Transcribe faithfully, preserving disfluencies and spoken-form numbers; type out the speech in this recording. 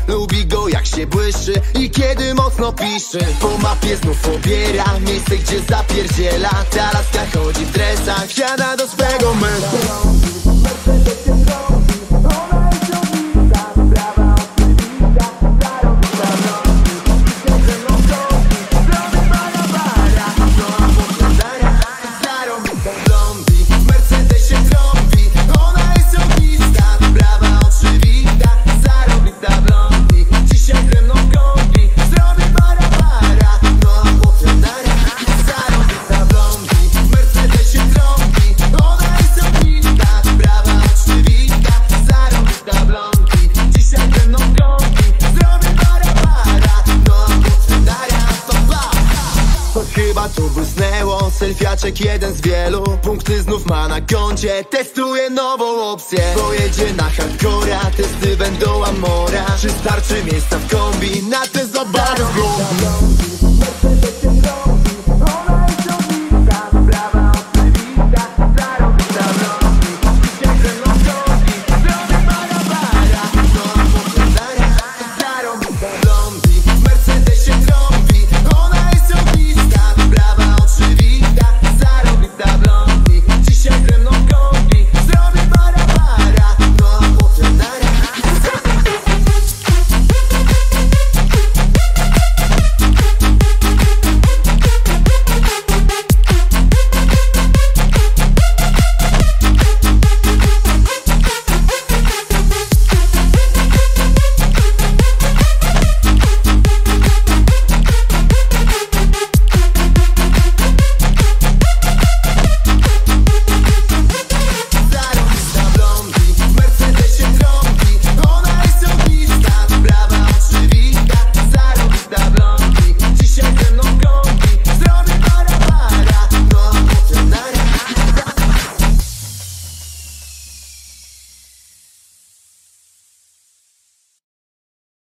lubi go jak się błyszczy i kiedy mocno piszczy. Po mapie znów obiera miejsce, gdzie zapierdziela. Ta laska chodzi w dresach, wsiada do swego męża. Chyba tu błysnęło, selfiaczek jeden z wielu. Punkty znów ma na koncie, testuje nową opcję. Pojedzie na hardcora, testy będą amora. Czy starczy miejsca